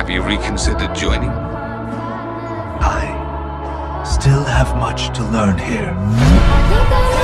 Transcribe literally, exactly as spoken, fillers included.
Have you reconsidered joining? I still have much to learn here.